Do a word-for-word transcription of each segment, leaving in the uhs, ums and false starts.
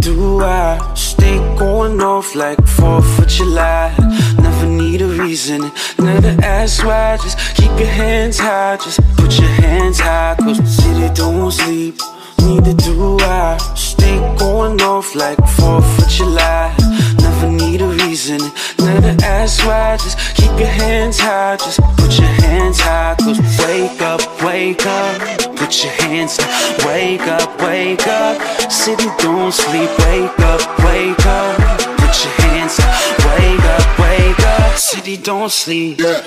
do I stay going off like fourth of July? Never need a reason, never ask why. Just keep your hands high, just put your hands high. Cause the city don't sleep, neither do I. Stay going off like fourth of July. Never need a reason, never ask why. Just keep your hands high, just put your hands high. Cause wake up, wake up, put your hands high. Wake up, wake up, city don't sleep. Wake up, wake up, put your hands high. Wake up, wake up, city don't sleep. Yeah.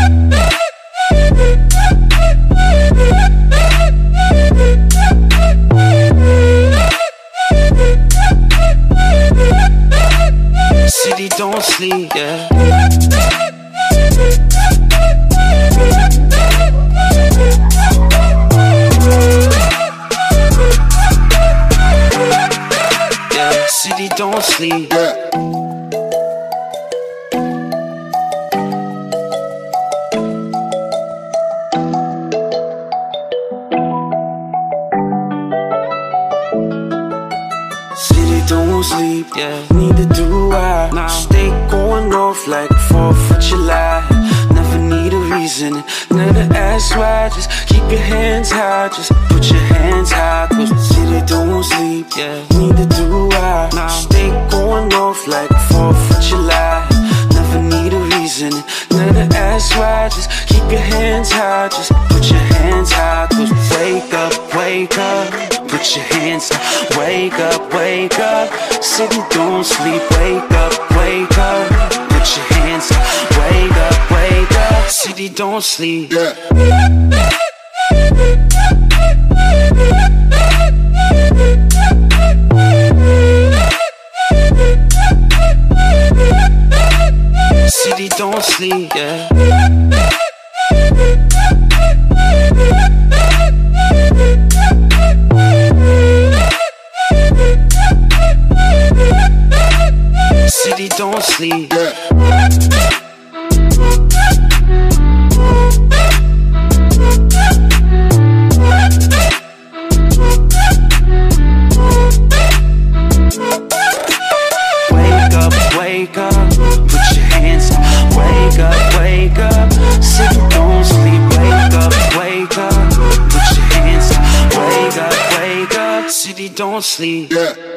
City don't sleep, yeah. Yeah, city don't sleep, yeah. City don't sleep, yeah. Neither do I. Nah. Stay going off like fourth of July. Never need a reason, never ask why. Just keep your hands high, just put your hands high. Cause the city don't sleep, yeah. Neither do I. Nah. Stay going off like fourth of July. Never need a reason, never ask why. Just keep your hands high, just put your hands high. Cause wake up, wake up, put your hands high. Wake up, wake up, city don't sleep. Wake up, wake up, put your hands high. Wake up, wake up, city don't sleep, yeah. City don't sleep, yeah. City don't sleep, yeah. Wake up, wake up, put your hands up. Wake up, wake up, city don't sleep. Wake up, wake up, put your hands up. Wake up, wake up, city don't sleep, yeah.